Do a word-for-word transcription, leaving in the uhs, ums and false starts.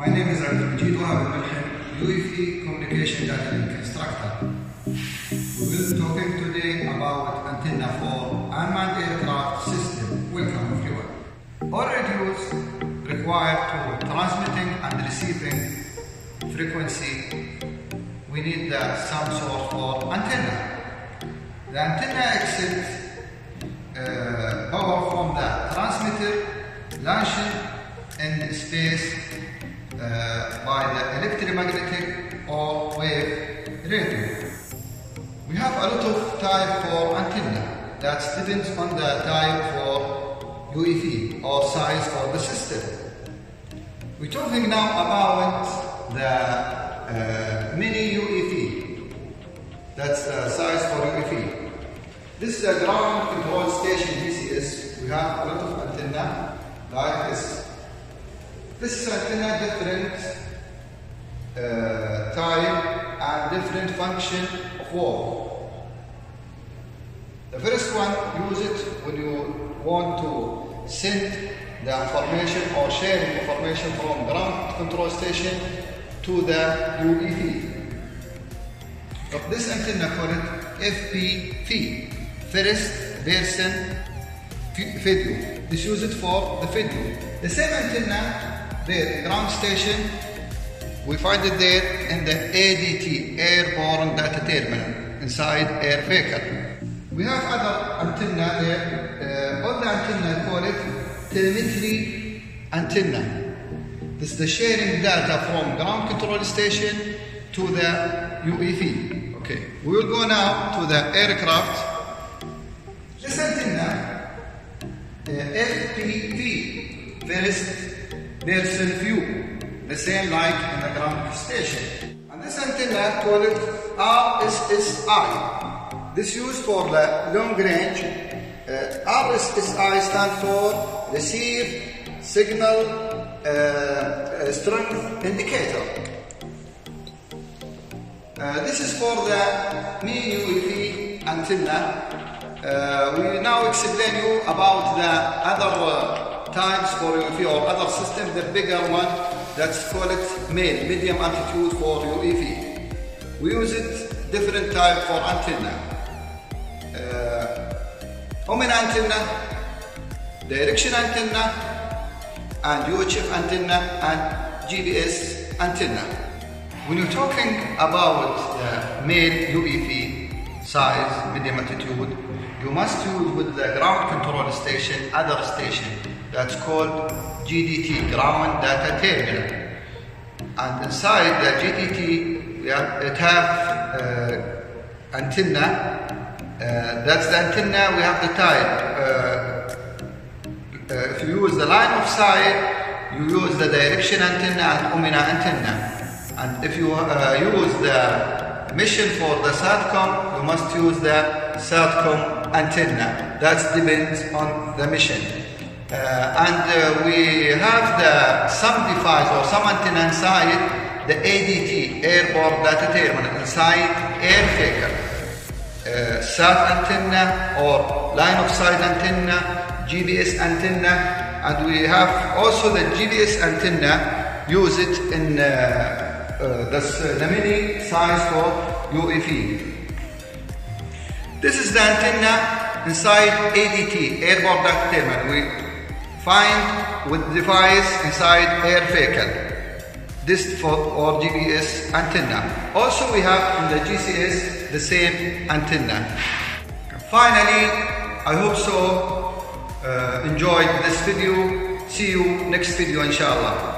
My name is Abdul Majeed Al Mulhim, I A T C Communications Instructor. We will be talking today about antenna for unmanned aircraft system. Welcome everyone. All radios required to transmitting and receiving frequency, we need the, some sort of antenna. The antenna accepts uh, power from the transmitter launching in space uh, by the electromagnetic or wave radio. We have a lot of type for antenna that depends on the type for U A V or size of the system. We're talking now about the uh, mini U A V. That's the size for U A V. This is a ground control station G C S. We have a lot of antenna like this. This is antenna different uh, type and different function of work. The first one, use it when you want to send the information or sharing information from ground control station to the U A V. Of this antenna called F P V, first person video. This use it for the video. The same antenna there, ground station, we find it there in the A D T, Airborne Data Terminal, inside air vehicle. We have other antenna there, uh, all the antenna call it telemetry antenna. This is the sharing data from ground control station to the U A V. Okay, we will go now to the aircraft. This antenna, uh, F P V, first person view, the same like in the ground station. And this antenna called it R S S I. This used for the long range. Uh, R S S I stands for Receive Signal uh, Strength Indicator. Uh, this is for the mini U A V antenna. Uh, we now explain you about the other uh, types for U A V or other systems, the bigger one that's called it M A L, medium altitude for U A V. We use it different type for antenna. Uh, Omen antenna, direction antenna, and U H F antenna and G P S antenna. When you're talking about the M A L U A V size, medium altitude, you must use with the ground control station, other station, that's called G D T, Ground Data Terminal. And inside the G D T, we have, it have uh, antenna. Uh, that's the antenna, we have the type. Uh, uh, if you use the line of sight, you use the direction antenna and Omina antenna. And if you uh, use the mission for the SATCOM, you must use the SATCOM antenna. That depends on the mission. Uh, and uh, we have the some device or some antenna inside the A D T, Airborne Data Terminal, inside air vehicle. Uh, SAT antenna or line of sight antenna, G P S antenna, and we have also the G P S antenna, use it in uh, uh, this, uh, the mini size for U A V. This is the antenna inside A D T, Airborne Data Terminal. We find with device inside air vehicle. This for or G P S antenna. Also we have in the G C S the same antenna. Finally, I hope so uh, enjoyed this video. See you next video inshallah.